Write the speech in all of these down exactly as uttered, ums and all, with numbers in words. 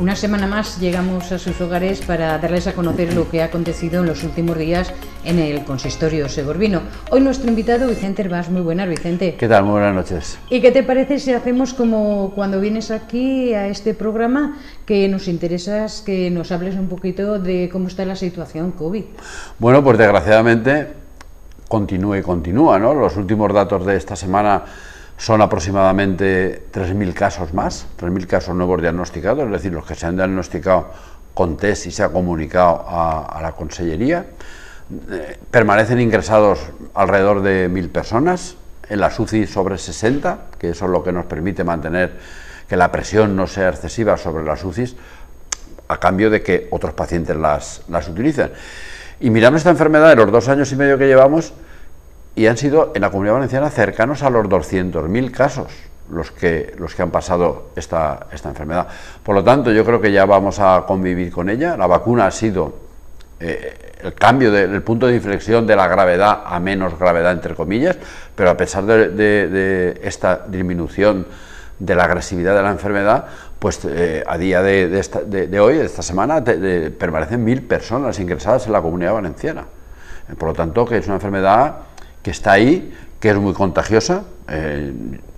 una semana más llegamos a sus hogares para darles a conocer lo que ha acontecido en los últimos días en el consistorio segorbino. Hoy nuestro invitado, Vicente Herbás. Muy buenas, Vicente. ¿Qué tal? Muy buenas noches. ¿Y qué te parece si hacemos como cuando vienes aquí a este programa, que nos interesas que nos hables un poquito de cómo está la situación COVID? Bueno, pues desgraciadamente continúa y continúa, ¿no? Los últimos datos de esta semana son aproximadamente tres mil casos más, tres mil casos nuevos diagnosticados, es decir, los que se han diagnosticado con test y se ha comunicado a, a la Consellería. Eh, permanecen ingresados alrededor de mil personas, en las U C I sobre sesenta, que eso es lo que nos permite mantener que la presión no sea excesiva sobre las U C Is, a cambio de que otros pacientes las, las utilicen. Y miramos esta enfermedad en los dos años y medio que llevamos, y han sido en la Comunidad Valenciana cercanos a los doscientos mil casos los que, los que han pasado esta, esta enfermedad. Por lo tanto, yo creo que ya vamos a convivir con ella. La vacuna ha sido eh, el cambio del de, punto de inflexión de la gravedad a menos gravedad, entre comillas, pero a pesar de, de, de esta disminución de la agresividad de la enfermedad, pues eh, a día de, de, esta, de, de hoy, de esta semana, de, de, permanecen mil personas ingresadas en la Comunidad Valenciana. Eh, por lo tanto, que es una enfermedad que está ahí, que es muy contagiosa. Eh,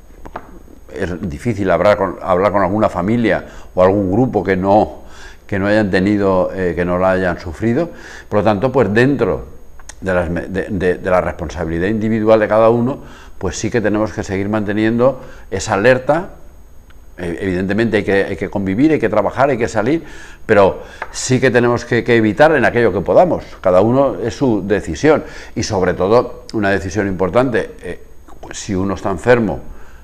es difícil hablar con, hablar con alguna familia o algún grupo que no, que no hayan tenido, eh, que no la hayan sufrido. Por lo tanto, pues dentro de, las, de, de, de la responsabilidad individual de cada uno, pues sí que tenemos que seguir manteniendo esa alerta. Evidentemente hay que, hay que convivir, hay que trabajar, hay que salir, pero sí que tenemos que, que evitar en aquello que podamos. Cada uno es su decisión, y sobre todo una decisión importante, eh, si uno está enfermo,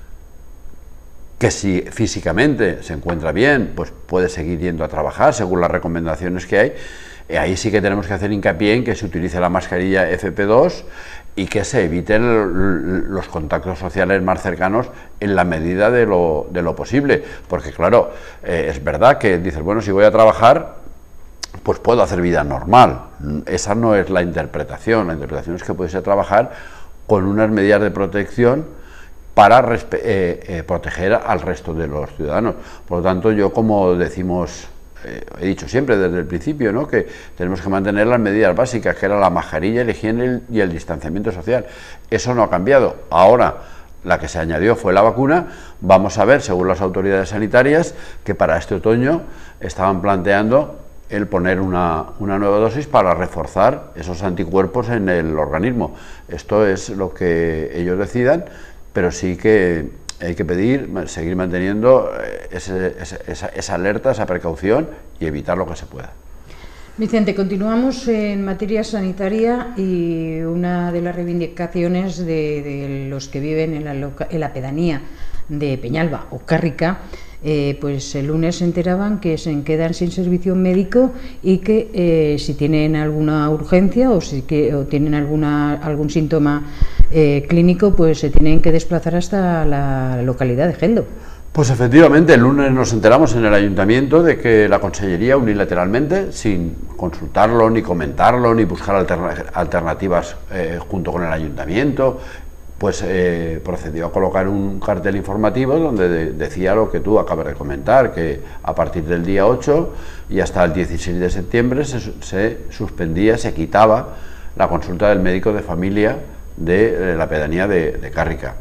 que si físicamente se encuentra bien, pues puede seguir yendo a trabajar según las recomendaciones que hay. Eh, ahí sí que tenemos que hacer hincapié en que se utilice la mascarilla F P dos y que se eviten los contactos sociales más cercanos en la medida de lo, de lo posible, porque claro, eh, es verdad que dices, bueno, si voy a trabajar, pues puedo hacer vida normal. Esa no es la interpretación. La interpretación es que puedes ir a trabajar con unas medidas de protección para eh, eh, proteger al resto de los ciudadanos. Por lo tanto, yo, como decimos, Eh, he dicho siempre desde el principio, ¿no?, que tenemos que mantener las medidas básicas, que era la mascarilla, el higiene y el distanciamiento social. Eso no ha cambiado. Ahora, la que se añadió fue la vacuna. Vamos a ver, según las autoridades sanitarias, que para este otoño estaban planteando el poner una, una nueva dosis para reforzar esos anticuerpos en el organismo. Esto es lo que ellos decidan, pero sí que hay que pedir, seguir manteniendo ese, ese, esa, esa alerta, esa precaución, y evitar lo que se pueda. Vicente, continuamos en materia sanitaria, y una de las reivindicaciones de, de los que viven en la, loca, en la pedanía de Peñalba o Cárrica, eh, pues el lunes se enteraban que se quedan sin servicio médico, y que eh, si tienen alguna urgencia o si que, o tienen alguna, algún síntoma eh, clínico, pues se tienen que desplazar hasta la localidad de Gendo. Pues efectivamente, el lunes nos enteramos en el ayuntamiento de que la Consellería, unilateralmente, sin consultarlo, ni comentarlo, ni buscar alterna alternativas eh, junto con el ayuntamiento, pues eh, procedió a colocar un cartel informativo donde de, decía lo que tú acabas de comentar, que a partir del día ocho y hasta el dieciséis de septiembre se, se suspendía, se quitaba la consulta del médico de familia de, de la pedanía de, de Cárrica.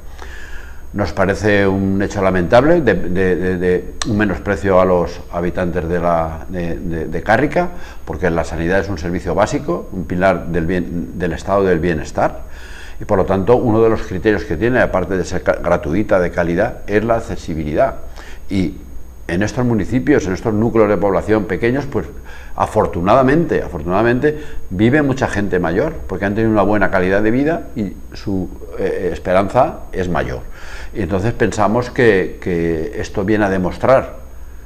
Nos parece un hecho lamentable, de, de, de, de un menosprecio a los habitantes de, la, de, de, de Cárrica, porque la sanidad es un servicio básico, un pilar del, bien, del estado del bienestar, y por lo tanto uno de los criterios que tiene, aparte de ser gratuita, de calidad, es la accesibilidad. Y en estos municipios, en estos núcleos de población pequeños, pues afortunadamente, afortunadamente vive mucha gente mayor, porque han tenido una buena calidad de vida y su eh, esperanza es mayor. Y entonces pensamos que, que esto viene a demostrar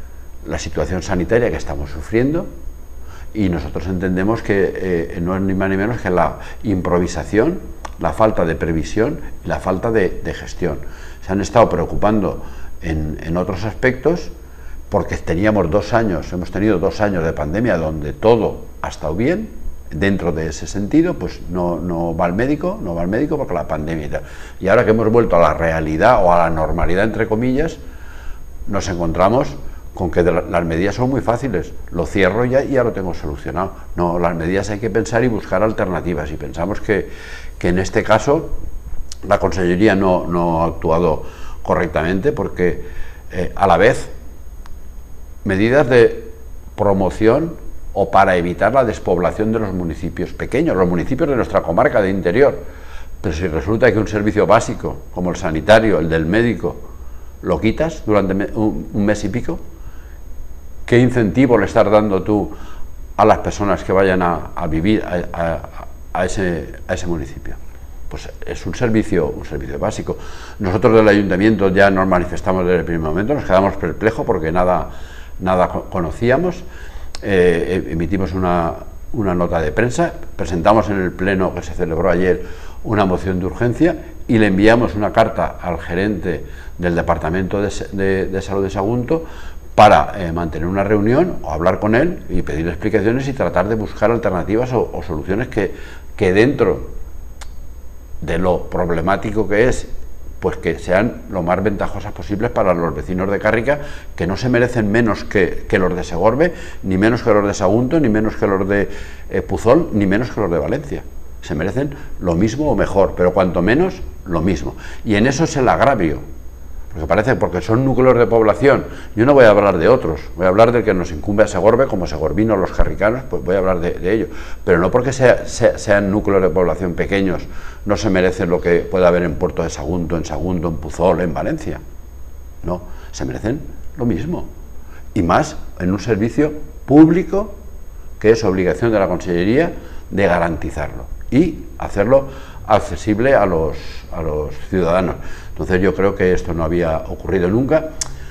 la situación sanitaria que estamos sufriendo, y nosotros entendemos que eh, no es ni más ni menos que la improvisación, la falta de previsión y la falta de, de gestión. Se han estado preocupando en, en otros aspectos, porque teníamos dos años, hemos tenido dos años de pandemia donde todo ha estado bien. Dentro de ese sentido, pues no, no va al médico, no va al médico porque la pandemia y tal. Y ahora que hemos vuelto a la realidad o a la normalidad, entre comillas, nos encontramos con que la, las medidas son muy fáciles, lo cierro ya y ya lo tengo solucionado. No, las medidas hay que pensar y buscar alternativas, y pensamos que, que en este caso la Consellería no, no ha actuado correctamente, porque eh, a la vez medidas de promoción o para evitar la despoblación de los municipios pequeños, los municipios de nuestra comarca de interior. Pero si resulta que un servicio básico, como el sanitario, el del médico, lo quitas durante un mes y pico, ¿qué incentivo le estás dando tú a las personas que vayan a, a vivir a, a, a, ese, a ese municipio? Pues es un servicio, un servicio básico. Nosotros del Ayuntamiento ya nos manifestamos desde el primer momento, nos quedamos perplejos porque nada, nada conocíamos, eh, emitimos una, una nota de prensa, presentamos en el pleno que se celebró ayer una moción de urgencia y le enviamos una carta al gerente del Departamento de, de, de Salud de Sagunto para eh, mantener una reunión o hablar con él y pedirle explicaciones y tratar de buscar alternativas o, o soluciones que, que dentro de lo problemático que es, pues que sean lo más ventajosas posibles para los vecinos de Cárrica, que no se merecen menos que, que los de Segorbe, ni menos que los de Sagunto, ni menos que los de eh, Puzol, ni menos que los de Valencia. Se merecen lo mismo o mejor, pero cuanto menos, lo mismo. Y en eso es el agravio, porque parece, porque son núcleos de población. Yo no voy a hablar de otros, voy a hablar del que nos incumbe a Segorbe, como segorbinos, los carricanos, pues voy a hablar de, de ello. Pero no porque sea, sea, sean núcleos de población pequeños, no se merecen lo que puede haber en Puerto de Sagunto, en Sagunto, en Puzol, en Valencia. No, se merecen lo mismo. Y más en un servicio público que es obligación de la Consellería de garantizarlo y hacerlo accesible a los, a los ciudadanos. Entonces yo creo que esto no había ocurrido nunca.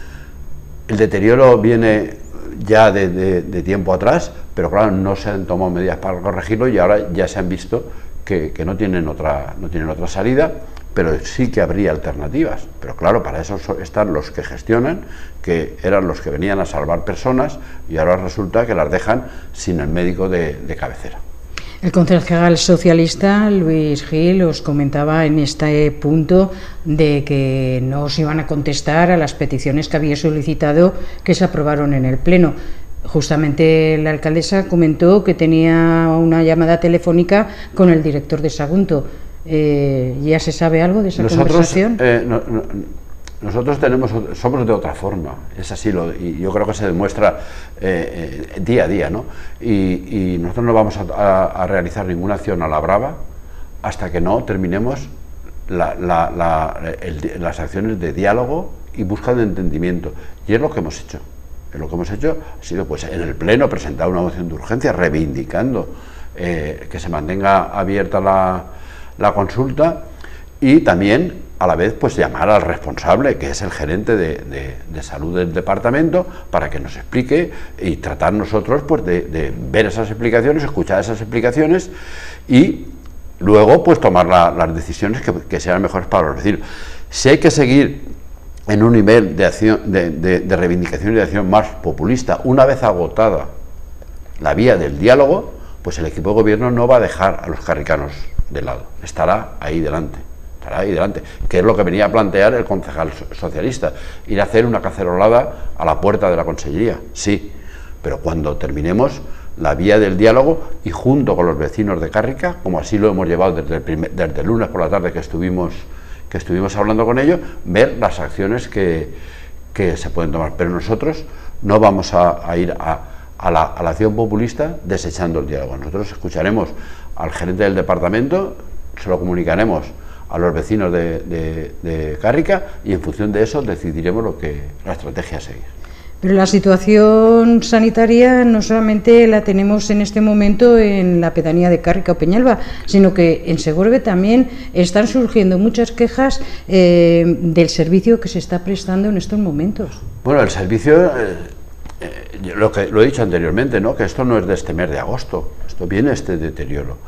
El deterioro viene ya de, de, de tiempo atrás, pero claro, no se han tomado medidas para corregirlo y ahora ya se han visto que, que no tienen otra, no tienen otra salida, pero sí que habría alternativas. Pero claro, para eso están los que gestionan, que eran los que venían a salvar personas, y ahora resulta que las dejan sin el médico de, de cabecera. El concejal socialista Luis Gil os comentaba en este punto de que no os iban a contestar a las peticiones que había solicitado que se aprobaron en el Pleno. Justamente la alcaldesa comentó que tenía una llamada telefónica con el director de Sagunto. Eh, ¿Ya se sabe algo de esa Nosotros, conversación? Eh, no, no, nosotros tenemos, somos de otra forma, es así, lo, y yo creo que se demuestra eh, eh, día a día, ¿no? Y, y nosotros no vamos a, a, a realizar ninguna acción a la brava hasta que no terminemos la, la, la, el, las acciones de diálogo y búsqueda de entendimiento. Y es lo que hemos hecho. Es lo que hemos hecho ha sido, pues, en el Pleno presentar una moción de urgencia reivindicando eh, que se mantenga abierta la, la consulta, y también a la vez pues llamar al responsable, que es el gerente de, de, de salud del departamento, para que nos explique y tratar nosotros pues de, de ver esas explicaciones, escuchar esas explicaciones y luego pues tomar la, las decisiones que, que sean mejores para los vecinos. Si hay que seguir en un nivel de, acción, de, de, de reivindicación y de acción más populista, una vez agotada la vía del diálogo, pues el equipo de gobierno no va a dejar a los carricanos de lado, estará ahí delante. Ahí delante, que es lo que venía a plantear el concejal socialista, ir a hacer una cacerolada a la puerta de la Consellería, sí, pero cuando terminemos la vía del diálogo y junto con los vecinos de Cárrica, como así lo hemos llevado desde el, primer, desde el lunes por la tarde que estuvimos, que estuvimos hablando con ellos, ver las acciones que, que se pueden tomar, pero nosotros no vamos a, a ir a, a, la, a la acción populista desechando el diálogo. Nosotros escucharemos al gerente del departamento, se lo comunicaremos a los vecinos de, de, de Cárrica y en función de eso decidiremos lo que la estrategia a seguir. Pero la situación sanitaria no solamente la tenemos en este momento en la pedanía de Cárrica o Peñalba, sino que en Segorbe también están surgiendo muchas quejas eh, del servicio que se está prestando en estos momentos. Bueno, el servicio, eh, eh, lo que lo he dicho anteriormente, ¿no? Que esto no es de este mes de agosto, esto viene este deterioro.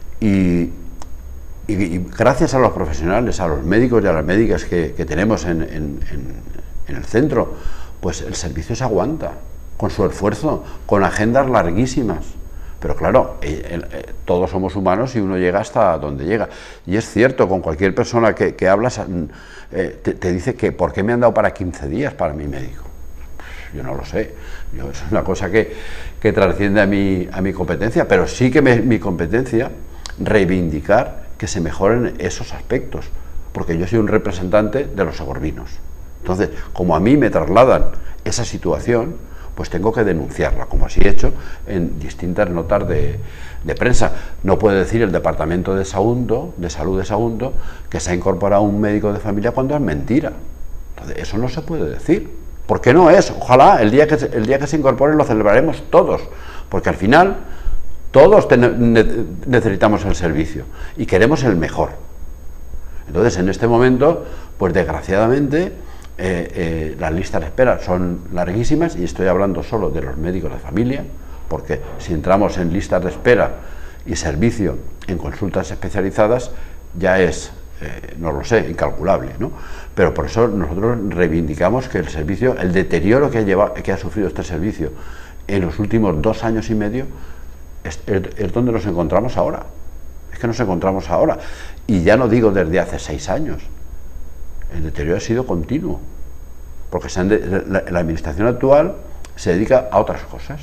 Y Y, y gracias a los profesionales, a los médicos y a las médicas que, que tenemos en, en, en, en el centro, pues el servicio se aguanta, con su esfuerzo, con agendas larguísimas. Pero claro, eh, eh, todos somos humanos y uno llega hasta donde llega. Y es cierto, con cualquier persona que, que hablas, eh, te, te dice que ¿por qué me han dado para quince días para mi médico? yo no lo sé, yo, es una cosa que, que trasciende a mi, a mi competencia, pero sí que me, mi competencia reivindicar que se mejoren esos aspectos, porque yo soy un representante de los segorbinos. Entonces, como a mí me trasladan esa situación, pues tengo que denunciarla, como así he hecho en distintas notas de, de prensa. No puede decir el Departamento de Sagunto, de Salud de Sagunto, que se ha incorporado un médico de familia cuando es mentira. Entonces, eso no se puede decir. ¿Por qué no es? Ojalá el día que se, el día que se incorpore lo celebraremos todos, porque al final todos ten, ne, necesitamos el servicio y queremos el mejor. Entonces, en este momento, pues desgraciadamente, Eh, eh, las listas de espera son larguísimas, y estoy hablando solo de los médicos de familia, porque si entramos en listas de espera y servicio en consultas especializadas ya es, eh, no lo sé, incalculable, ¿no? Pero por eso nosotros reivindicamos que el servicio, el deterioro que ha, llevado, que ha sufrido este servicio en los últimos dos años y medio es, es, es donde nos encontramos ahora, es que nos encontramos ahora, y ya no digo desde hace seis años. El deterioro ha sido continuo, porque se han de, la, la administración actual se dedica a otras cosas,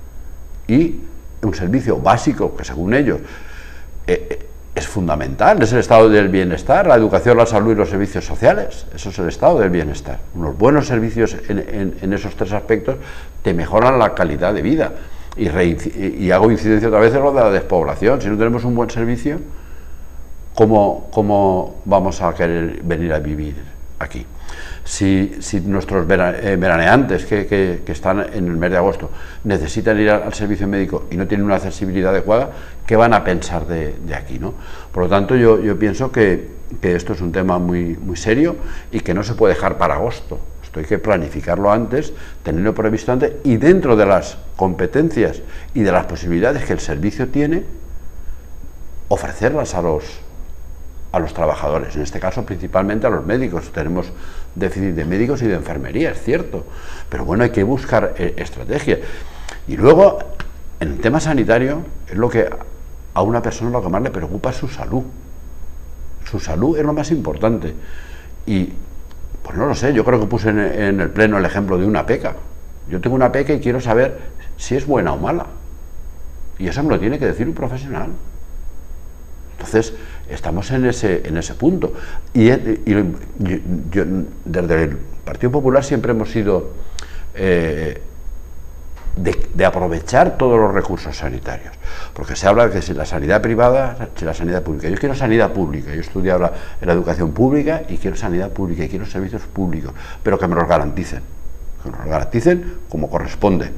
y un servicio básico que según ellos eh, es fundamental, es el estado del bienestar, la educación, la salud y los servicios sociales, eso es el estado del bienestar. Unos buenos servicios en, en, en esos tres aspectos te mejoran la calidad de vida, y, re, y hago incidencia otra vez en lo de la despoblación. Si no tenemos un buen servicio, ¿Cómo, ¿Cómo vamos a querer venir a vivir aquí? Si, si nuestros veraneantes que, que, que están en el mes de agosto necesitan ir al servicio médico y no tienen una accesibilidad adecuada, ¿qué van a pensar de, de aquí, ¿no? Por lo tanto, yo, yo pienso que, que esto es un tema muy, muy serio y que no se puede dejar para agosto. Esto hay que planificarlo antes, tenerlo previsto antes, y dentro de las competencias y de las posibilidades que el servicio tiene, ofrecerlas a los a los trabajadores, en este caso principalmente a los médicos. Tenemos déficit de médicos y de enfermería, es cierto, pero bueno, hay que buscar eh, estrategias. Y luego, en el tema sanitario, es lo que a una persona lo que más le preocupa es su salud. Su salud es lo más importante. Y, pues no lo sé, yo creo que puse en, en el pleno el ejemplo de una peca. Yo tengo una peca y quiero saber si es buena o mala. Y eso me lo tiene que decir un profesional. Entonces, estamos en ese, en ese punto. Y, y yo, yo, desde el Partido Popular siempre hemos sido eh, de, de aprovechar todos los recursos sanitarios. Porque se habla de que si la sanidad privada, si la sanidad pública. Yo quiero sanidad pública. Yo he estudiado la, en la educación pública y quiero sanidad pública y quiero servicios públicos, pero que me los garanticen. Que me los garanticen como corresponde.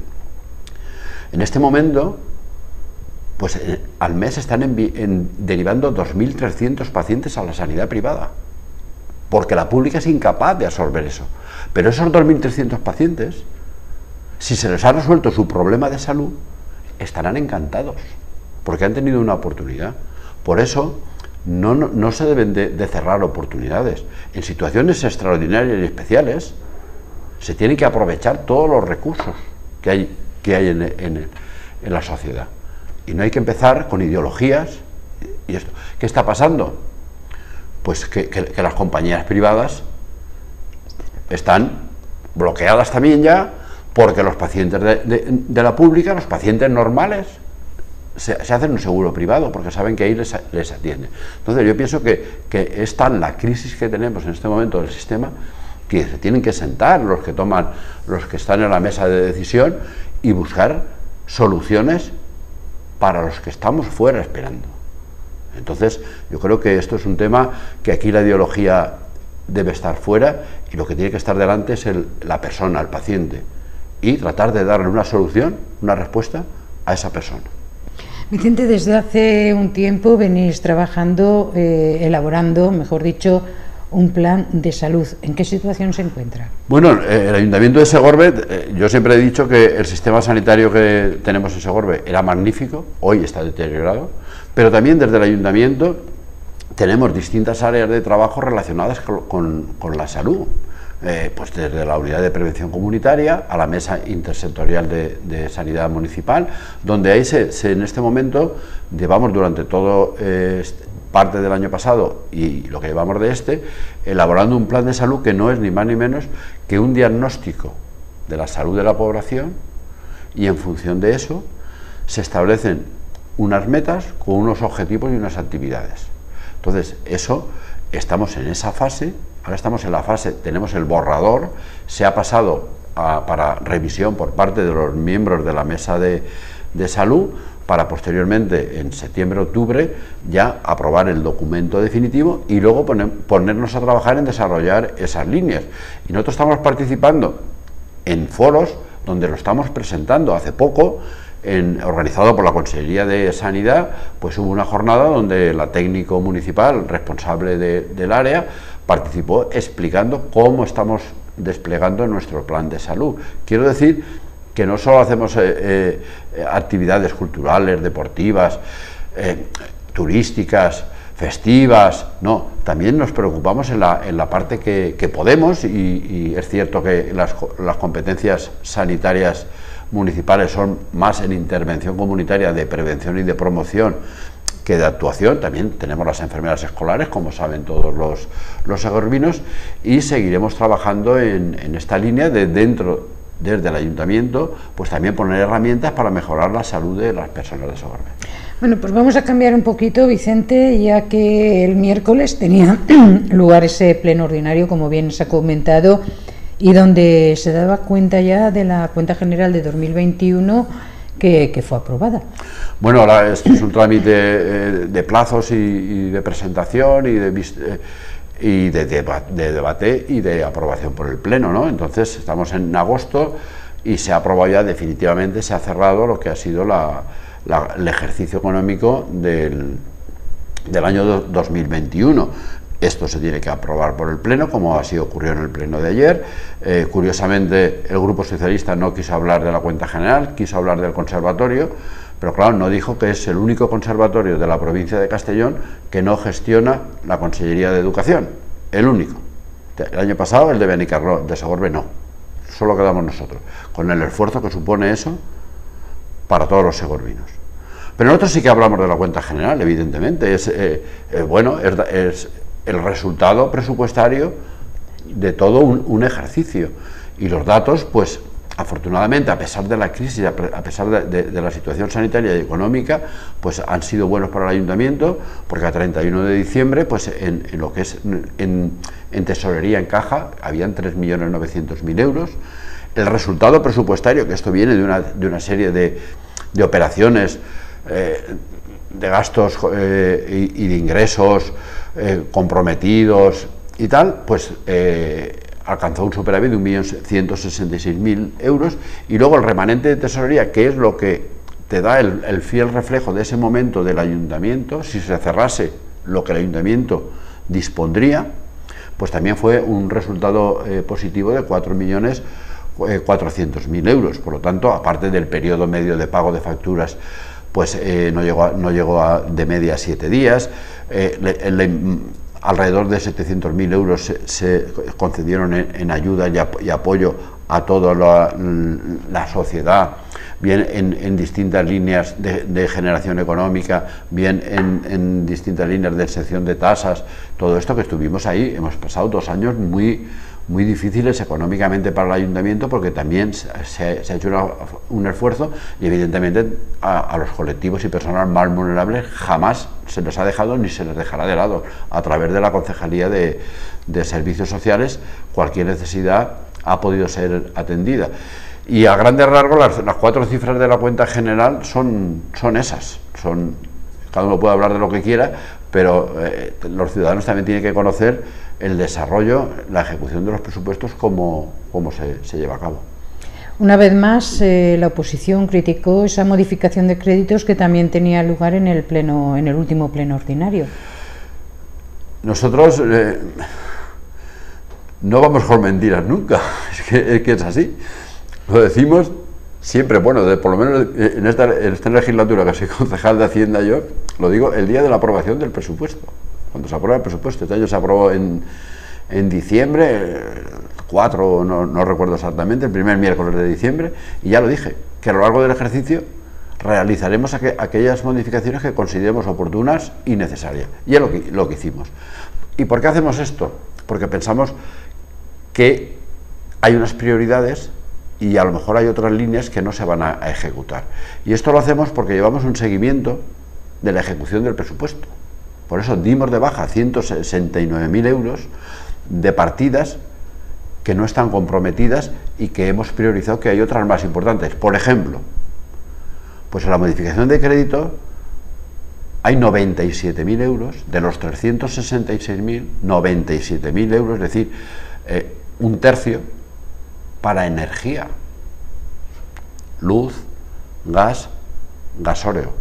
En este momento, pues eh, al mes están en, en, derivando dos mil trescientos pacientes a la sanidad privada, porque la pública es incapaz de absorber eso. Pero esos dos mil trescientos pacientes, si se les ha resuelto su problema de salud, estarán encantados, porque han tenido una oportunidad. Por eso no, no, no se deben de, de cerrar oportunidades. En situaciones extraordinarias y especiales se tienen que aprovechar todos los recursos que hay, que hay en, en, en la sociedad. Y no hay que empezar con ideologías y esto. ¿Qué está pasando? Pues que, que, que las compañías privadas están bloqueadas también ya, porque los pacientes de, de, de la pública, los pacientes normales, se, se hacen un seguro privado, porque saben que ahí les, les atiende. Entonces yo pienso que, que es tan la crisis que tenemos en este momento del sistema, que se tienen que sentar los que toman, los que están en la mesa de decisión, y buscar soluciones para los que estamos fuera esperando. Entonces, yo creo que esto es un tema que aquí la ideología debe estar fuera, y lo que tiene que estar delante es el, la persona, el paciente, y tratar de darle una solución, una respuesta a esa persona. Vicente, desde hace un tiempo venís trabajando, eh, elaborando, mejor dicho, un plan de salud. ¿En qué situación se encuentra? Bueno, el Ayuntamiento de Segorbe, eh, yo siempre he dicho que el sistema sanitario que tenemos en Segorbe era magnífico, hoy está deteriorado, pero también desde el Ayuntamiento tenemos distintas áreas de trabajo relacionadas con, con, con la salud, eh, pues desde la unidad de prevención comunitaria a la mesa intersectorial de, de sanidad municipal, donde ahí se, se, en este momento llevamos durante todo eh, parte del año pasado y lo que llevamos de este, elaborando un plan de salud que no es ni más ni menos que un diagnóstico de la salud de la población y en función de eso se establecen unas metas con unos objetivos y unas actividades. Entonces, eso, estamos en esa fase, ahora estamos en la fase, tenemos el borrador, se ha pasado a, para revisión por parte de los miembros de la mesa de, de salud, para posteriormente, en septiembre-octubre, ya aprobar el documento definitivo y luego poner, ponernos a trabajar en desarrollar esas líneas. Y nosotros estamos participando en foros donde lo estamos presentando. Hace poco, en, organizado por la Consejería de Sanidad, pues hubo una jornada donde la técnico municipal responsable de, del área participó explicando cómo estamos desplegando nuestro plan de salud. Quiero decir que no solo hacemos eh, eh, actividades culturales, deportivas, eh, turísticas, festivas, no, también nos preocupamos en la, en la parte que, que podemos, y, y es cierto que las, las competencias sanitarias municipales son más en intervención comunitaria de prevención y de promoción que de actuación. También tenemos las enfermeras escolares, como saben todos los, los segorvinos, y seguiremos trabajando en, en esta línea de dentro desde el ayuntamiento, pues también poner herramientas para mejorar la salud de las personas de Segorbe. Bueno, pues vamos a cambiar un poquito, Vicente, ya que el miércoles tenía lugar ese pleno ordinario, como bien se ha comentado, y donde se daba cuenta ya de la cuenta general de dos mil veintiuno que, que fue aprobada. Bueno, ahora esto es un trámite eh, de plazos y, y de presentación y de... Eh, y de, de, de debate y de aprobación por el Pleno, ¿no? Entonces estamos en agosto y se ha aprobado ya definitivamente, se ha cerrado lo que ha sido la, la, el ejercicio económico del, del año dos mil veintiuno. Esto se tiene que aprobar por el Pleno, como así ocurrió en el Pleno de ayer. Eh, curiosamente, el Grupo Socialista no quiso hablar de la cuenta general, quiso hablar del conservatorio, pero claro, no dijo que es el único conservatorio de la provincia de Castellón que no gestiona la Consellería de Educación, el único. El año pasado el de Benicarló, de Segorbe no, solo quedamos nosotros, con el esfuerzo que supone eso para todos los segorvinos. Pero nosotros sí que hablamos de la cuenta general, evidentemente, es, eh, eh, bueno, es, es el resultado presupuestario de todo un, un ejercicio, y los datos, pues, afortunadamente, a pesar de la crisis, a pesar de, de, de la situación sanitaria y económica, pues han sido buenos para el ayuntamiento, porque a treinta y uno de diciembre, pues en, en lo que es en, en tesorería en caja, habían tres millones novecientos mil euros. El resultado presupuestario, que esto viene de una, de una serie de, de operaciones, eh, de gastos eh, y, y de ingresos eh, comprometidos y tal, pues... Eh, alcanzó un superávit de un millón ciento sesenta y seis mil euros, y luego el remanente de tesorería, que es lo que te da el, el fiel reflejo de ese momento del ayuntamiento. Si se cerrase lo que el ayuntamiento dispondría, pues también fue un resultado eh, positivo de cuatro millones cuatrocientos mil euros. Por lo tanto, aparte del periodo medio de pago de facturas, pues eh, no llegó, a, no llegó a, de media a siete días, eh, le, le, alrededor de setecientos mil euros se, se concedieron en, en ayuda y, ap y apoyo a toda la, la sociedad, bien en, en distintas líneas de, de generación económica, bien en, en distintas líneas de exención de tasas. Todo esto que estuvimos ahí, hemos pasado dos años muy, muy difíciles económicamente para el ayuntamiento, porque también se, se ha hecho una, un esfuerzo, y evidentemente a, a los colectivos y personas más vulnerables jamás se les ha dejado ni se les dejará de lado. A través de la Concejalía de, de Servicios Sociales, cualquier necesidad ha podido ser atendida. Y a grandes rasgos las, las cuatro cifras de la cuenta general son, son esas. Son, cada uno puede hablar de lo que quiera, pero eh, los ciudadanos también tienen que conocer el desarrollo, la ejecución de los presupuestos, cómo, cómo se, se lleva a cabo. Una vez más, eh, la oposición criticó esa modificación de créditos que también tenía lugar en el pleno, en el último pleno ordinario. Nosotros eh, no vamos con mentiras nunca, es que, es que es así. Lo decimos siempre, bueno, de, por lo menos en esta, en esta legislatura, que soy concejal de Hacienda yo, lo digo el día de la aprobación del presupuesto. Cuando se aprueba el presupuesto, este año se aprobó en, en diciembre, cuatro, no, no recuerdo exactamente, el primer miércoles de diciembre, y ya lo dije, que a lo largo del ejercicio realizaremos aqu aquellas modificaciones que consideremos oportunas y necesarias. Y es lo que, lo que hicimos. ¿Y por qué hacemos esto? Porque pensamos que hay unas prioridades y a lo mejor hay otras líneas que no se van a, a ejecutar. Y esto lo hacemos porque llevamos un seguimiento de la ejecución del presupuesto. Por eso dimos de baja ciento sesenta y nueve mil euros de partidas que no están comprometidas y que hemos priorizado que hay otras más importantes. Por ejemplo, pues en la modificación de crédito hay noventa y siete mil euros, de los trescientos sesenta y seis mil, noventa y siete mil euros, es decir, eh, un tercio para energía, luz, gas, gasóleo.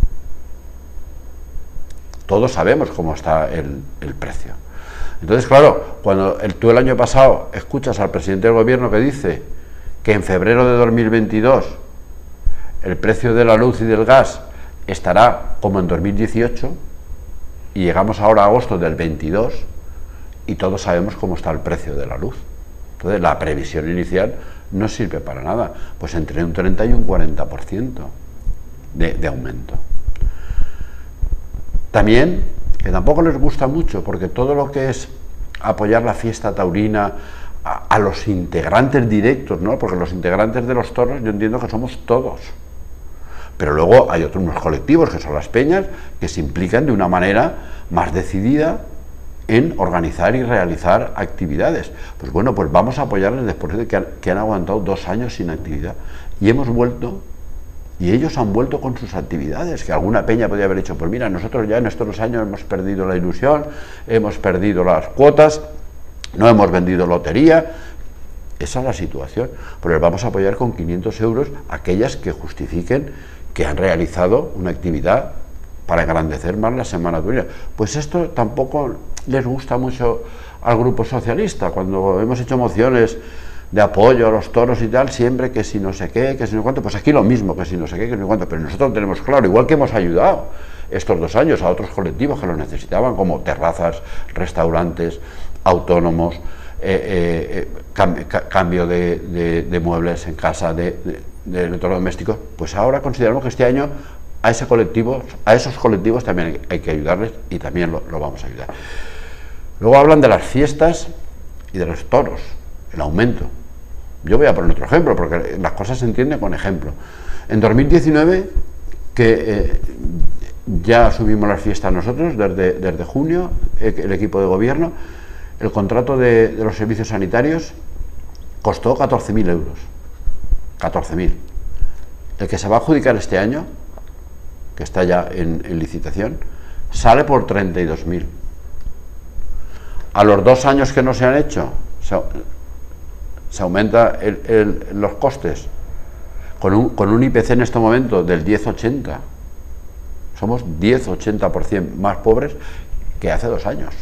Todos sabemos cómo está el, el precio. Entonces, claro, cuando el, tú el año pasado escuchas al presidente del gobierno que dice que en febrero de dos mil veintidós el precio de la luz y del gas estará como en dos mil dieciocho, y llegamos ahora a agosto del veintidós y todos sabemos cómo está el precio de la luz. Entonces la previsión inicial no sirve para nada, pues entre un treinta y un cuarenta por ciento de, de aumento. También, que tampoco les gusta mucho, porque todo lo que es apoyar la fiesta taurina a, a los integrantes directos, ¿no? Porque los integrantes de los toros yo entiendo que somos todos. Pero luego hay otros unos colectivos, que son las peñas, que se implican de una manera más decidida en organizar y realizar actividades. Pues bueno, pues vamos a apoyarles después de que han, que han aguantado dos años sin actividad. Y hemos vuelto, y ellos han vuelto con sus actividades, que alguna peña podría haber dicho, pues mira, nosotros ya en estos dos años hemos perdido la ilusión, hemos perdido las cuotas, no hemos vendido lotería. Esa es la situación. Pero les vamos a apoyar con quinientos euros aquellas que justifiquen que han realizado una actividad para engrandecer más la Semana Taurina. Pues esto tampoco les gusta mucho al Grupo Socialista. Cuando hemos hecho mociones de apoyo a los toros y tal, siempre que si no sé qué, que si no cuánto, pues aquí lo mismo, que si no sé qué, que si no cuánto, pero nosotros tenemos claro, igual que hemos ayudado estos dos años a otros colectivos que lo necesitaban, como terrazas, restaurantes, autónomos, eh, eh, cam cambio de, de, de muebles en casa, de, de, de electrodomésticos, pues ahora consideramos que este año a ese colectivo, a esos colectivos también hay, hay que ayudarles, y también lo, lo vamos a ayudar. Luego hablan de las fiestas y de los toros, el aumento. Yo voy a poner otro ejemplo, porque las cosas se entienden con ejemplo. En dos mil diecinueve, que eh, ya subimos las fiestas nosotros, desde, desde junio, el equipo de gobierno, el contrato de, de los servicios sanitarios costó catorce mil euros. catorce mil. El que se va a adjudicar este año, que está ya en, en licitación, sale por treinta y dos mil. A los dos años que no se han hecho, se, se aumenta el, el, los costes con un, con un I P C en este momento del diez ochenta. Somos diez ochenta por ciento más pobres que hace dos años.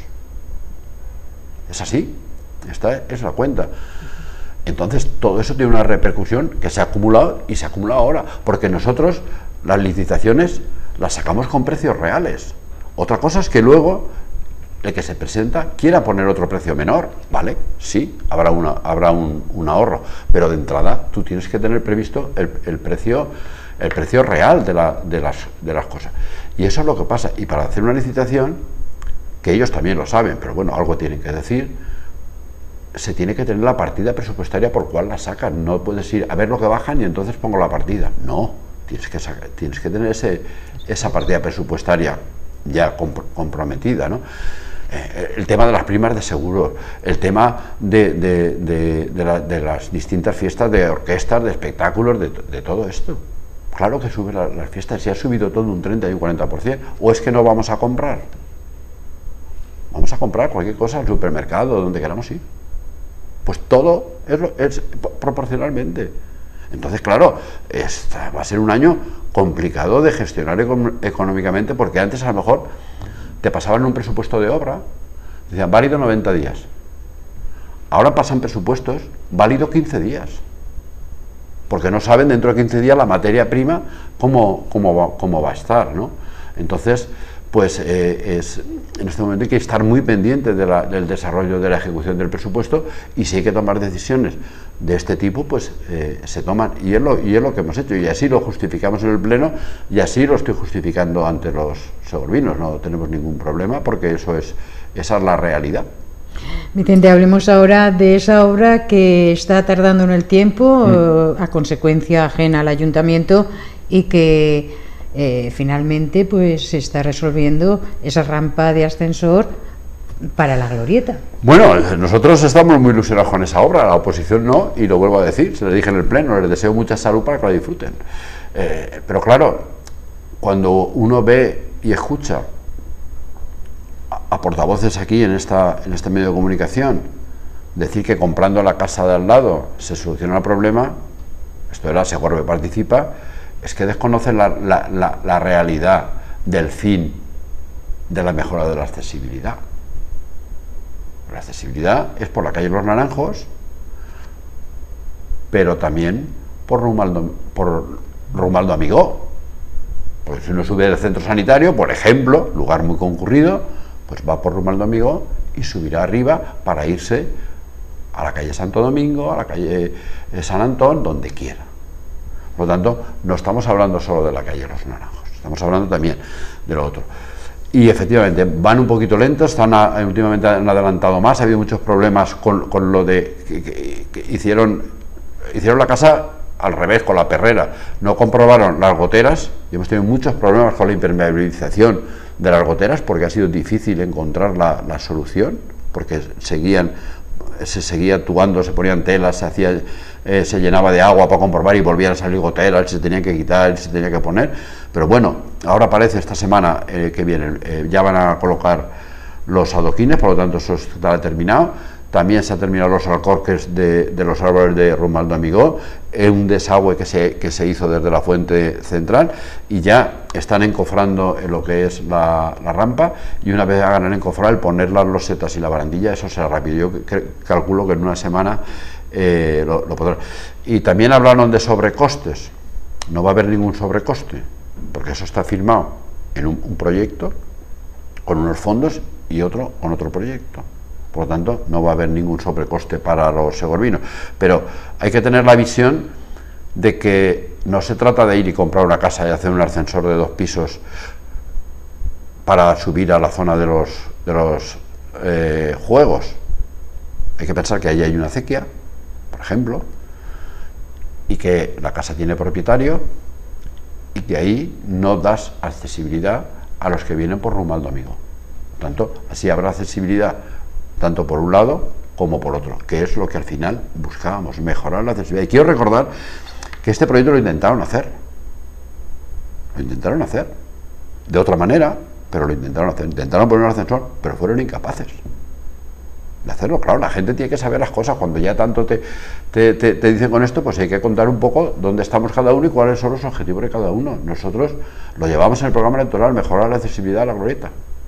Es así, esta es la cuenta. Entonces todo eso tiene una repercusión que se ha acumulado y se acumula ahora, porque nosotros las licitaciones las sacamos con precios reales. Otra cosa es que luego el que se presenta quiera poner otro precio menor, ¿vale? Sí, habrá, una, habrá un, un ahorro, pero de entrada tú tienes que tener previsto el, el, precio, el precio real de, la, de, las, de las cosas. Y eso es lo que pasa. Y para hacer una licitación, que ellos también lo saben, pero bueno, algo tienen que decir, se tiene que tener la partida presupuestaria por cual la sacan. No puedes ir a ver lo que bajan y entonces pongo la partida. No, tienes que, sacar, tienes que tener ese, esa partida presupuestaria ya comp comprometida, ¿no? Eh, el tema de las primas de seguro, el tema de, de, de, de, la, de las distintas fiestas de orquestas, de espectáculos, de, de todo esto. Claro que sube la, las fiestas, si ha subido todo un treinta y un cuarenta por ciento, o es que no vamos a comprar. Vamos a comprar cualquier cosa al supermercado, donde queramos ir. Pues todo es, lo, es proporcionalmente. Entonces, claro, esta va a ser un año complicado de gestionar económicamente, porque antes a lo mejor te pasaban un presupuesto de obra, decían válido noventa días. Ahora pasan presupuestos válido quince días, porque no saben dentro de quince días la materia prima cómo, cómo, va, cómo va a estar, ¿no? Entonces, pues eh, es, en este momento hay que estar muy pendiente de la, del desarrollo de la ejecución del presupuesto, y si hay que tomar decisiones de este tipo, pues eh, se toman, y es, lo, y es lo que hemos hecho, y así lo justificamos en el Pleno, y así lo estoy justificando ante los segorvinos. No tenemos ningún problema, porque eso es, esa es la realidad. Vicente, hablemos ahora de esa obra que está tardando en el tiempo, mm. eh, a consecuencia ajena al ayuntamiento, y que eh, finalmente pues se está resolviendo esa rampa de ascensor para la glorieta. Bueno, nosotros estamos muy ilusionados con esa obra, la oposición no, y lo vuelvo a decir, se lo dije en el pleno, les deseo mucha salud para que la disfruten. Eh, pero claro, cuando uno ve y escucha a portavoces aquí en, esta, en este medio de comunicación decir que comprando la casa de al lado se soluciona el problema, esto era Segorbe Participa, es que desconocen la, la, la, la realidad del fin de la mejora de la accesibilidad. La accesibilidad es por la calle Los Naranjos, pero también por Romualdo, por Romualdo Amigó. Pues si uno sube del centro sanitario, por ejemplo, lugar muy concurrido, pues va por Romualdo Amigó y subirá arriba para irse a la calle Santo Domingo, a la calle San Antón, donde quiera. Por lo tanto, no estamos hablando solo de la calle Los Naranjos, estamos hablando también de lo otro. Y efectivamente, van un poquito lentos, están a, últimamente han adelantado más, ha habido muchos problemas con, con lo de que, que, que hicieron, hicieron la casa al revés, con la perrera, no comprobaron las goteras, y hemos tenido muchos problemas con la impermeabilización de las goteras, porque ha sido difícil encontrar la, la solución, porque seguían, se seguía actuando, se ponían telas, se hacía, eh, se llenaba de agua para comprobar y volvían a salir goteras, se tenían que quitar, se tenía que poner, pero bueno, ahora parece esta semana eh, que viene, eh, ya van a colocar los adoquines, por lo tanto eso está terminado. También se han terminado los alcorques de, de los árboles de Romualdo Amigó, es un desagüe que se, que se hizo desde la fuente central, y ya están encofrando en lo que es la, la rampa, y una vez hagan el encofrar, el poner las losetas y la barandilla, eso será rápido. Yo que, calculo que en una semana eh, lo, lo podrán. Y también hablaron de sobrecostes. No va a haber ningún sobrecoste, porque eso está firmado en un, un proyecto con unos fondos y otro con otro proyecto. Por lo tanto, no va a haber ningún sobrecoste para los segorbinos. Pero hay que tener la visión de que no se trata de ir y comprar una casa y hacer un ascensor de dos pisos para subir a la zona de los, de los eh, juegos. Hay que pensar que ahí hay una acequia, por ejemplo, y que la casa tiene propietario, y que ahí no das accesibilidad a los que vienen por Romualdo Amigó. Por tanto, así habrá accesibilidad tanto por un lado como por otro, que es lo que al final buscábamos, mejorar la accesibilidad. Y quiero recordar que este proyecto lo intentaron hacer, lo intentaron hacer, de otra manera, pero lo intentaron hacer, intentaron poner un ascensor, pero fueron incapaces de hacerlo. Claro, la gente tiene que saber las cosas, cuando ya tanto te, te, te, te dicen con esto, pues hay que contar un poco dónde estamos cada uno y cuáles son los objetivos de cada uno. Nosotros lo llevamos en el programa electoral, mejorar la accesibilidad a la glorieta.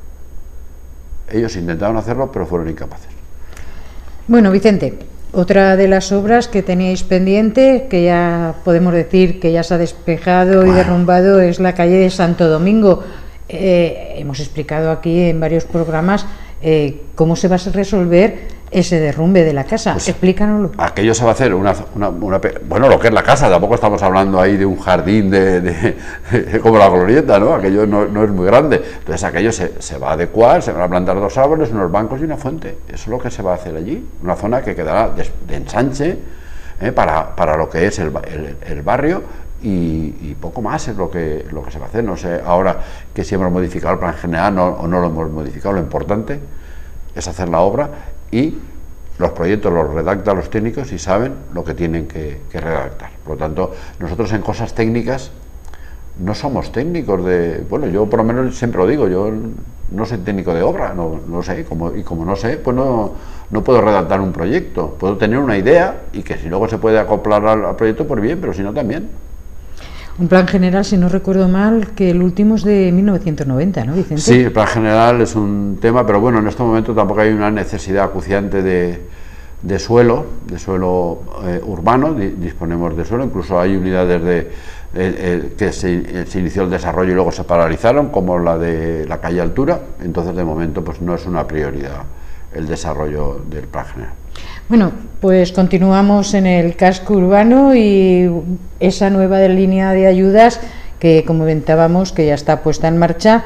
Ellos intentaron hacerlo, pero fueron incapaces. Bueno, Vicente, otra de las obras que teníais pendiente, que ya podemos decir que ya se ha despejado y bueno. derrumbado, es la calle de Santo Domingo. Eh, hemos explicado aquí en varios programas eh, cómo se va a resolver ese derrumbe de la casa. Pues explícanoslo. Aquello se va a hacer una, una, una... Bueno, lo que es la casa, tampoco estamos hablando ahí de un jardín de, de, de como la glorieta, ¿no? Aquello no, no es muy grande. Entonces aquello se, se va a adecuar, se van a plantar dos árboles, unos bancos y una fuente. Eso es lo que se va a hacer allí. Una zona que quedará de, de ensanche ¿eh? para, para lo que es el, el, el barrio, y, y poco más es lo que, lo que se va a hacer. No sé ahora que si hemos modificado el plan general no, o no lo hemos modificado. Lo importante es hacer la obra, y los proyectos los redactan los técnicos y saben lo que tienen que, que redactar. Por lo tanto, nosotros en cosas técnicas no somos técnicos de... Bueno, yo por lo menos siempre lo digo, yo no soy técnico de obra, no, no sé, como, y como no sé, pues no, no puedo redactar un proyecto. Puedo tener una idea, y que si luego se puede acoplar al, al proyecto, pues bien, pero si no, también. Un plan general, si no recuerdo mal, que el último es de mil novecientos noventa, ¿no, Vicente? Sí, el plan general es un tema, pero bueno, en este momento tampoco hay una necesidad acuciante de, de suelo, de suelo eh, urbano, di, disponemos de suelo, incluso hay unidades de, eh, eh, que se, se inició el desarrollo y luego se paralizaron, como la de la calle Altura. Entonces, de momento, pues no es una prioridad el desarrollo del plan general. Bueno, pues continuamos en el casco urbano y esa nueva línea de ayudas que comentábamos que ya está puesta en marcha,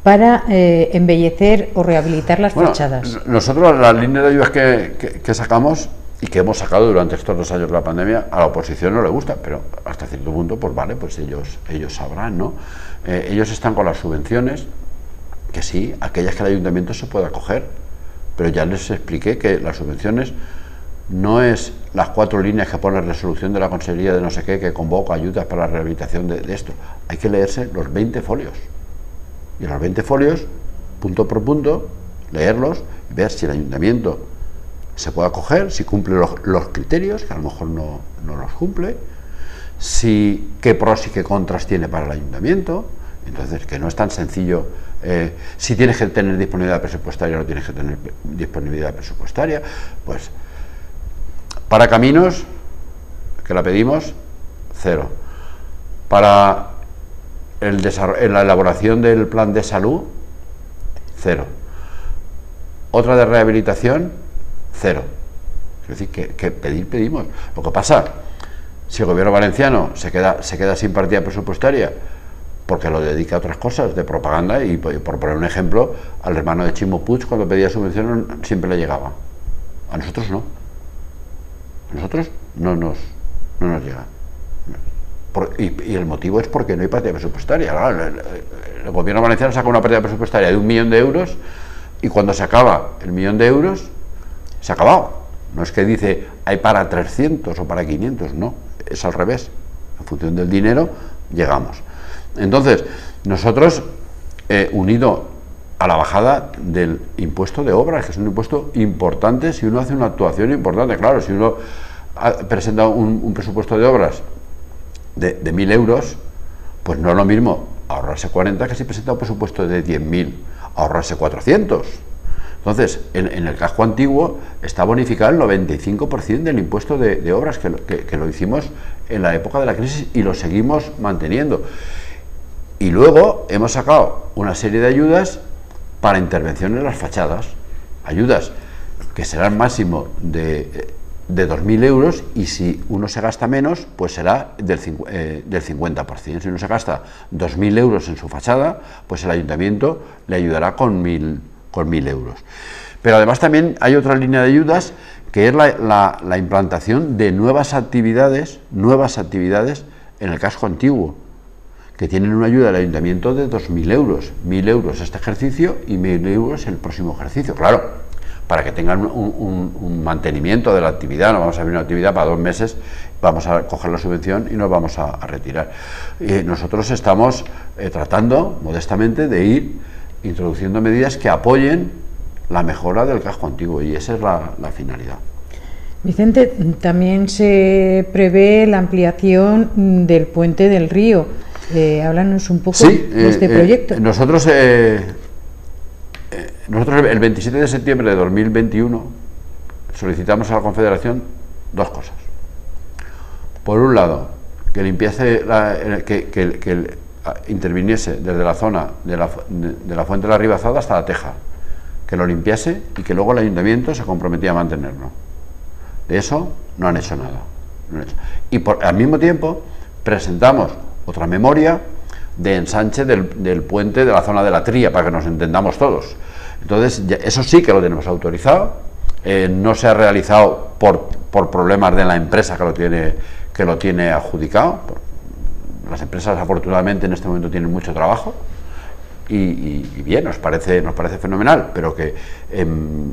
para eh, embellecer o rehabilitar las bueno, fachadas? Nosotros las líneas de ayudas que, que, que sacamos y que hemos sacado durante estos dos años de la pandemia, a la oposición no le gusta, pero hasta cierto punto, pues vale, pues ellos, ellos sabrán, ¿no? Eh, ellos están con las subvenciones, que sí, aquellas que el ayuntamiento se pueda acoger, pero ya les expliqué que las subvenciones no es las cuatro líneas que pone resolución de la Consejería de no sé qué, que convoca ayudas para la rehabilitación de, de esto. Hay que leerse los veinte folios. Y los veinte folios, punto por punto, leerlos y ver si el ayuntamiento se puede acoger, si cumple los, los criterios, que a lo mejor no, no los cumple, si qué pros y qué contras tiene para el ayuntamiento. Entonces, que no es tan sencillo, eh, si tienes que tener disponibilidad presupuestaria o no tienes que tener disponibilidad presupuestaria. Pues para caminos, que la pedimos, cero. Para el en la elaboración del plan de salud, cero. Otra de rehabilitación, cero. Es decir, que, que pedir, pedimos. Lo que pasa, si el gobierno valenciano se queda, se queda sin partida presupuestaria porque lo dedica a otras cosas de propaganda, y por, por poner un ejemplo, al hermano de Chimo Puig, cuando pedía subvención siempre le llegaba. A nosotros no. A nosotros no nos, no nos llega. Por, y, y el motivo es porque no hay partida presupuestaria. Claro, el, el, el gobierno valenciano saca una partida presupuestaria de un millón de euros y cuando se acaba el millón de euros, se ha acabado. No es que dice hay para trescientos o para quinientos, no, es al revés. En función del dinero llegamos. Entonces, nosotros, eh, unido a la bajada del impuesto de obras, que es un impuesto importante si uno hace una actuación importante, claro, si uno ha presentado un, un presupuesto de obras de, de mil euros, pues no es lo mismo ahorrarse cuarenta que si presenta un presupuesto de diez mil, ahorrarse cuatrocientos. Entonces, en, en el casco antiguo está bonificado el noventa y cinco por ciento del impuesto de, de obras, que, que, que lo hicimos en la época de la crisis y lo seguimos manteniendo. Y luego hemos sacado una serie de ayudas para intervención en las fachadas, ayudas que serán máximo de, de dos mil euros, y si uno se gasta menos, pues será del, eh, del cincuenta por ciento. Si uno se gasta dos mil euros en su fachada, pues el ayuntamiento le ayudará con mil con mil euros. Pero además también hay otra línea de ayudas, que es la, la, la implantación de nuevas actividades, nuevas actividades en el casco antiguo, que tienen una ayuda del ayuntamiento de dos mil euros, mil euros este ejercicio y mil euros el próximo ejercicio. Claro, para que tengan un, un, un mantenimiento de la actividad, no vamos a abrir una actividad para dos meses, vamos a coger la subvención y nos vamos a, a retirar. Y nosotros estamos eh, tratando, modestamente, de ir introduciendo medidas que apoyen la mejora del casco antiguo, y esa es la, la finalidad. Vicente, también se prevé la ampliación del puente del río. Eh, háblanos un poco sí, de este eh, proyecto. Eh, nosotros, eh, eh, nosotros el veintisiete de septiembre de dos mil veintiuno solicitamos a la Confederación dos cosas. Por un lado, que limpiase, la, que, que, que interviniese desde la zona de la, de, de la Fuente de la Ribazada hasta la Teja, que lo limpiase y que luego el ayuntamiento se comprometía a mantenerlo. De eso no han hecho nada. No han hecho. Y por, al mismo tiempo presentamos otra memoria de ensanche del, del puente de la zona de la Tría, para que nos entendamos todos. Entonces, ya, eso sí que lo tenemos autorizado, eh, no se ha realizado por, por problemas de la empresa que lo tiene, que lo tiene adjudicado. Las empresas, afortunadamente, en este momento tienen mucho trabajo y, y, y bien, nos parece, nos parece fenomenal, pero que eh,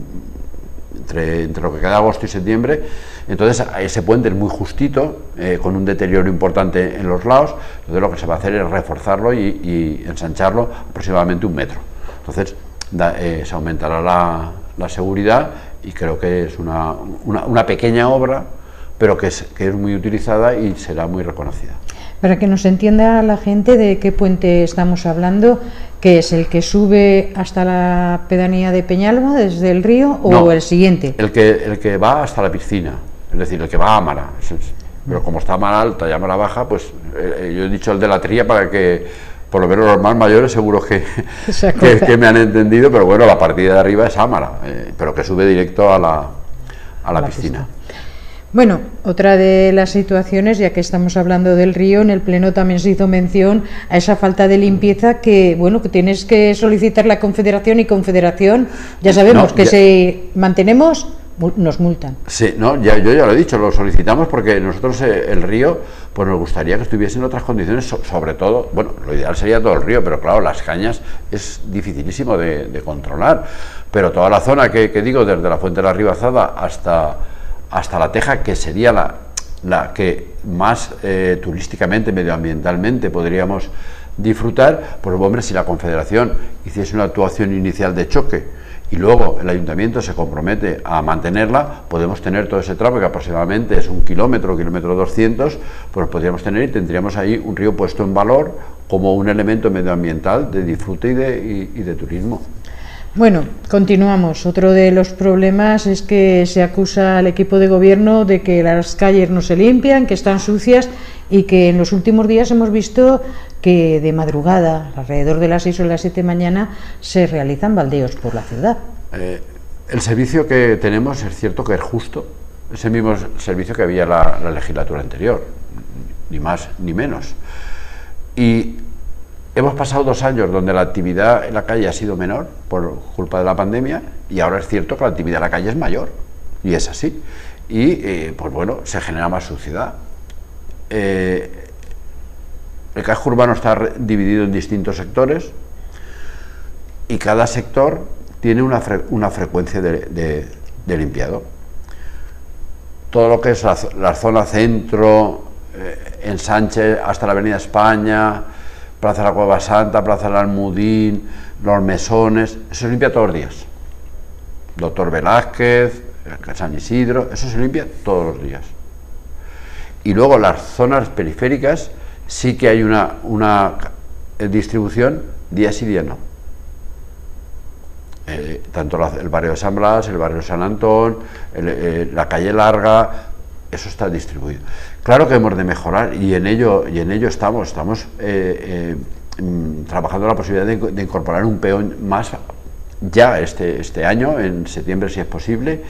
entre, entre lo que queda agosto y septiembre, entonces ese puente es muy justito, eh, con un deterioro importante en los lados. Entonces lo que se va a hacer es reforzarlo y, y ensancharlo aproximadamente un metro. Entonces da, eh, se aumentará la, la seguridad, y creo que es una, una, una pequeña obra, pero que es, que es muy utilizada y será muy reconocida. Para que nos entienda la gente de qué puente estamos hablando, ¿que es el que sube hasta la pedanía de Peñalba desde el río, o no, el siguiente? El que, el que va hasta la piscina, es decir, el que va a Amara. Pero como está Amara alta y Amara baja, pues eh, yo he dicho el de la Tría para que, por lo menos los más mayores, seguro que, que, que me han entendido, pero bueno, la partida de arriba es Amara, eh, pero que sube directo a la, a la, a la piscina. piscina. Bueno, otra de las situaciones, ya que estamos hablando del río, en el Pleno también se hizo mención a esa falta de limpieza que, bueno, que tienes que solicitar la Confederación y Confederación, ya sabemos no, que ya, si mantenemos, nos multan. Sí, no, ya, yo ya lo he dicho, lo solicitamos porque nosotros eh, el río, pues nos gustaría que estuviese en otras condiciones, so, sobre todo, bueno, lo ideal sería todo el río, pero claro, las cañas es dificilísimo de, de controlar, pero toda la zona que, que digo, desde la Fuente de la Ribazada hasta... hasta la Teja, que sería la, la que más eh, turísticamente, medioambientalmente podríamos disfrutar, pues hombre, si la Confederación hiciese una actuación inicial de choque y luego el Ayuntamiento se compromete a mantenerla, podemos tener todo ese tramo, que aproximadamente es un kilómetro, kilómetro doscientos, pues podríamos tener y tendríamos ahí un río puesto en valor como un elemento medioambiental de disfrute y de, y, y de turismo. Bueno, continuamos. Otro de los problemas es que se acusa al equipo de gobierno de que las calles no se limpian, que están sucias y que en los últimos días hemos visto que de madrugada, alrededor de las seis o las siete de la mañana, se realizan baldeos por la ciudad. Eh, el servicio que tenemos es cierto que es justo, es el mismo servicio que había la, la legislatura anterior, ni más ni menos. Y hemos pasado dos años donde la actividad en la calle ha sido menor por culpa de la pandemia y ahora es cierto que la actividad en la calle es mayor y es así. Y eh, pues bueno, se genera más suciedad. Eh, el casco urbano está dividido en distintos sectores y cada sector tiene una, fre una frecuencia de, de, de limpiado. Todo lo que es la, la zona centro, eh, ensanche hasta la Avenida España, Plaza de la Cueva Santa, Plaza del Almudín, Los Mesones, eso se limpia todos los días. Doctor Velázquez, San Isidro, eso se limpia todos los días. Y luego las zonas periféricas sí que hay una, una distribución día sí, día no. Eh, tanto la, el barrio de San Blas, el barrio de San Antón, el, eh, la calle Larga, eso está distribuido. Claro que hemos de mejorar y en ello, y en ello estamos, estamos eh, eh, trabajando la posibilidad de, de incorporar un peón más ya este, este año, en septiembre si es posible,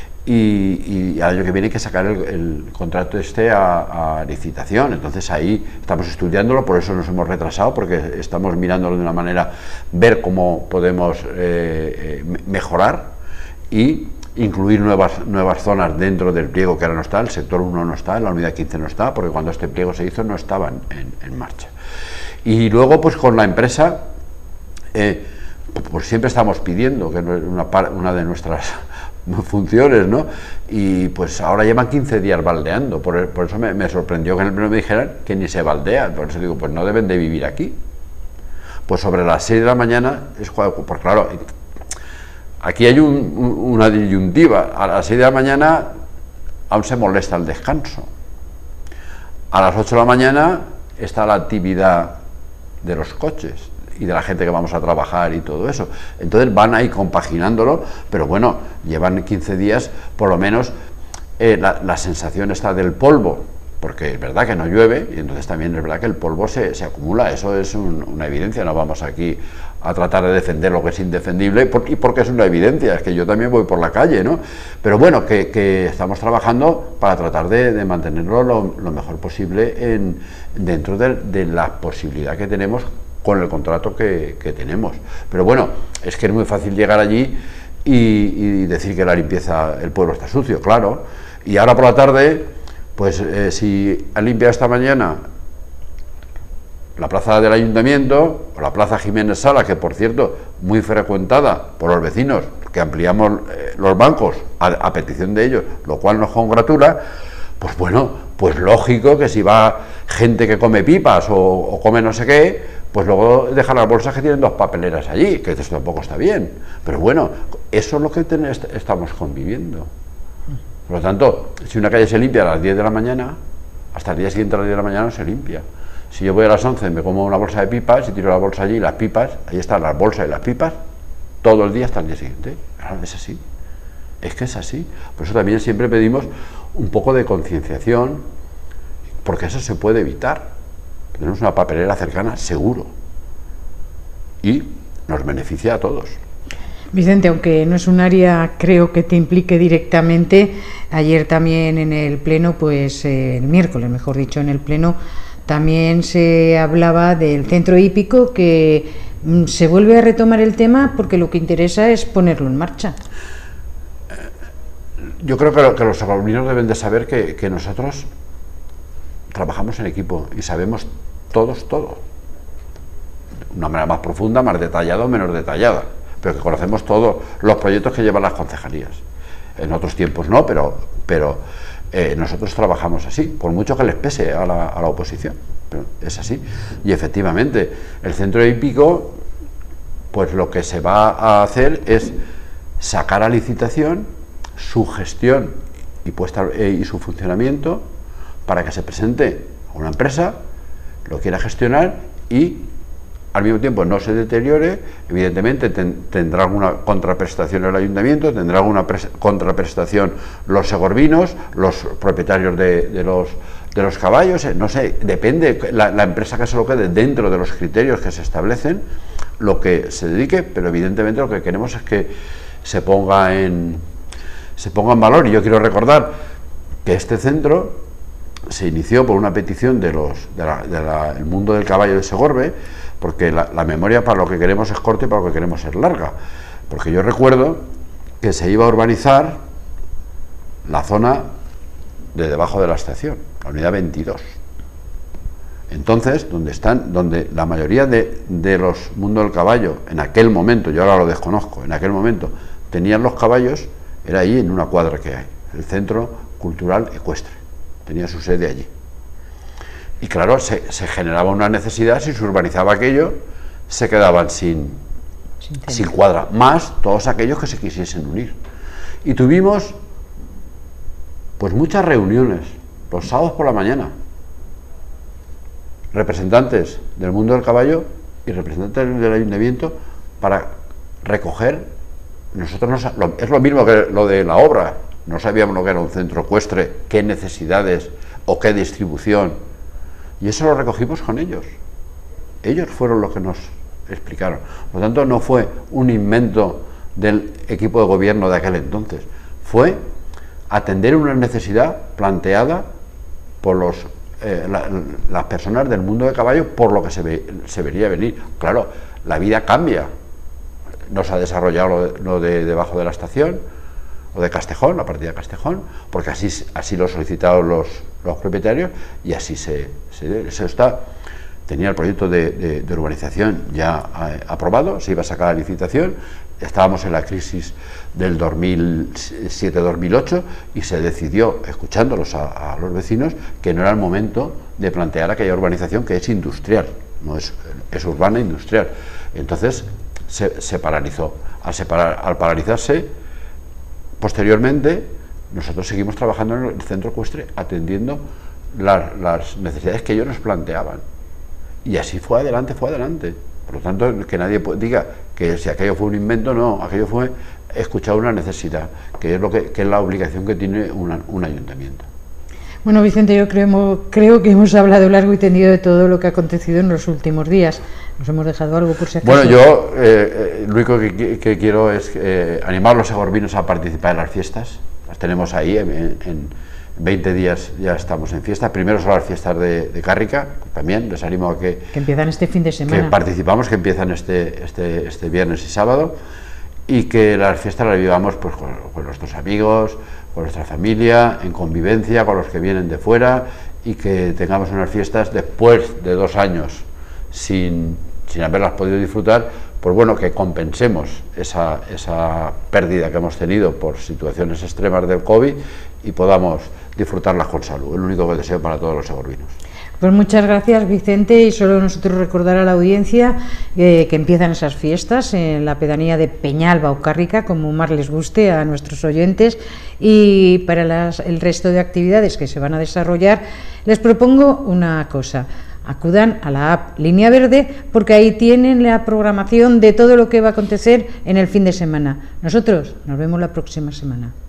y, y al año que viene hay que sacar el, el contrato este a, a licitación. Entonces ahí estamos estudiándolo, por eso nos hemos retrasado, porque estamos mirándolo de una manera, ver cómo podemos eh, eh, mejorar y incluir nuevas, nuevas zonas dentro del pliego que ahora no está, el sector uno no está, la unidad quince no está, porque cuando este pliego se hizo no estaban en, en marcha. Y luego pues con la empresa, eh, pues siempre estamos pidiendo, que es una, una de nuestras funciones, ¿no? Y pues ahora llevan quince días baldeando, por, por eso me, me sorprendió que en el primero me dijeran que ni se baldea, por eso digo, pues no deben de vivir aquí. Pues sobre las seis de la mañana, es cuando, pues claro, aquí hay un, un, una disyuntiva. A las seis de la mañana aún se molesta el descanso. A las ocho de la mañana está la actividad de los coches y de la gente que vamos a trabajar y todo eso. Entonces van ahí compaginándolo, pero bueno, llevan quince días, por lo menos eh, la, la sensación está del polvo, porque es verdad que no llueve y entonces también es verdad que el polvo se, se acumula, eso es un, una evidencia, no vamos aquí a tratar de defender lo que es indefendible, por, y porque es una evidencia, es que yo también voy por la calle, ¿no? Pero bueno, que, que estamos trabajando para tratar de, de mantenerlo lo, lo mejor posible en, dentro de, de la posibilidad que tenemos con el contrato que, que tenemos. Pero bueno, es que es muy fácil llegar allí y, y decir que la limpieza, el pueblo está sucio, claro, y ahora por la tarde, pues eh, si han limpiado esta mañana la plaza del Ayuntamiento, o la plaza Jiménez Sala, que por cierto, muy frecuentada por los vecinos, que ampliamos eh, los bancos a, a petición de ellos, lo cual nos congratula, pues bueno, pues lógico que si va gente que come pipas o, o come no sé qué, pues luego dejan las bolsas que tienen dos papeleras allí, que esto tampoco está bien. Pero bueno, eso es lo que ten, est estamos conviviendo. Por lo tanto, si una calle se limpia a las diez de la mañana, hasta el día siguiente a las diez de la mañana no se limpia. Si yo voy a las once, me como una bolsa de pipas y tiro la bolsa allí, las pipas, ahí están las bolsas y las pipas, todo el día hasta el día siguiente. Claro, es así. Es que es así. Por eso también siempre pedimos un poco de concienciación, porque eso se puede evitar. Tenemos una papelera cercana, seguro. Y nos beneficia a todos. Vicente, aunque no es un área creo que te implique directamente, ayer también en el Pleno, pues eh, el miércoles, mejor dicho, en el Pleno también se hablaba del centro hípico, que mm, se vuelve a retomar el tema porque lo que interesa es ponerlo en marcha. Yo creo que, lo, que los alumnos deben de saber que, que nosotros trabajamos en equipo y sabemos todos todo. De una manera más profunda, más detallada o menos detallada, pero que conocemos todos los proyectos que llevan las concejalías. En otros tiempos no, pero, pero eh, nosotros trabajamos así, por mucho que les pese a la, a la oposición, pero es así. Y efectivamente, el centro hípico, pues lo que se va a hacer es sacar a licitación su gestión y, puesta, eh, y su funcionamiento para que se presente a una empresa, lo quiera gestionar y al mismo tiempo no se deteriore. Evidentemente ten, tendrá alguna contraprestación el ayuntamiento, tendrá alguna contraprestación los segorvinos, los propietarios de, de, los, de los caballos, eh, no sé, depende la, la empresa que se lo quede dentro de los criterios que se establecen, lo que se dedique, pero evidentemente lo que queremos es que se ponga en, se ponga en valor. Y yo quiero recordar que este centro se inició por una petición de los del de de mundo del caballo de Segorbe, porque la, la memoria para lo que queremos es corta y para lo que queremos es larga, porque yo recuerdo que se iba a urbanizar la zona de debajo de la estación, la unidad veintidós. Entonces, donde están, donde la mayoría de, de los mundos del caballo, en aquel momento, yo ahora lo desconozco, en aquel momento tenían los caballos, era allí en una cuadra que hay, el Centro Cultural Ecuestre, tenía su sede allí. Y claro, se, se generaba una necesidad, si se urbanizaba aquello, se quedaban sin, sin, sin cuadra, más todos aquellos que se quisiesen unir. Y tuvimos pues muchas reuniones, los sábados por la mañana, representantes del mundo del caballo y representantes del ayuntamiento para recoger. Nosotros no, lo, es lo mismo que lo de la obra, no sabíamos lo que era un centro ecuestre, qué necesidades o qué distribución. Y eso lo recogimos con ellos. Ellos fueron los que nos explicaron. Por lo tanto, no fue un invento del equipo de gobierno de aquel entonces. Fue atender una necesidad planteada por los, eh, la, las personas del mundo de caballo, por lo que se, ve, se vería venir. Claro, la vida cambia. No se ha desarrollado lo de, lo de debajo de la estación, o de Castejón, la partida de Castejón, porque así, así lo solicitaron los, los propietarios y así se, se, se está. Tenía el proyecto de, de, de urbanización ya eh, aprobado, se iba a sacar la licitación, estábamos en la crisis del dos mil siete dos mil ocho y se decidió, escuchándolos a, a los vecinos, que no era el momento de plantear aquella urbanización que es industrial, no es, es urbana industrial. Entonces se, se paralizó. Al, separar, al paralizarse, posteriormente, nosotros seguimos trabajando en el centro ecuestre, atendiendo las, las necesidades que ellos nos planteaban. Y así fue adelante, fue adelante. Por lo tanto, que nadie diga que si aquello fue un invento, no, aquello fue escuchar una necesidad, que es, lo que, que es la obligación que tiene una, un ayuntamiento. Bueno, Vicente, yo creo, creo que hemos hablado largo y tendido de todo lo que ha acontecido en los últimos días. Nos hemos dejado algo por si acaso. Bueno, yo eh, lo único que, que quiero es eh, animar a los segorvinos a participar en las fiestas. Las tenemos ahí, en, en veinte días ya estamos en fiesta. Primero son las fiestas de, de Cárrica, también les animo a que... Que empiezan este fin de semana. Que participamos, que empiezan este, este, este viernes y sábado, y que las fiestas las vivamos pues, con, con nuestros amigos, con nuestra familia, en convivencia con los que vienen de fuera, y que tengamos unas fiestas después de dos años sin, sin haberlas podido disfrutar, pues bueno, que compensemos esa, esa pérdida que hemos tenido por situaciones extremas del COVID y podamos disfrutarlas con salud. Es lo único que deseo para todos los segorvinos. Pues muchas gracias, Vicente, y solo nosotros recordar a la audiencia eh, que empiezan esas fiestas en la pedanía de Peñalba o Cárrica, como más les guste a nuestros oyentes, y para las, el resto de actividades que se van a desarrollar, les propongo una cosa: acudan a la app Línea Verde, porque ahí tienen la programación de todo lo que va a acontecer en el fin de semana. Nosotros nos vemos la próxima semana.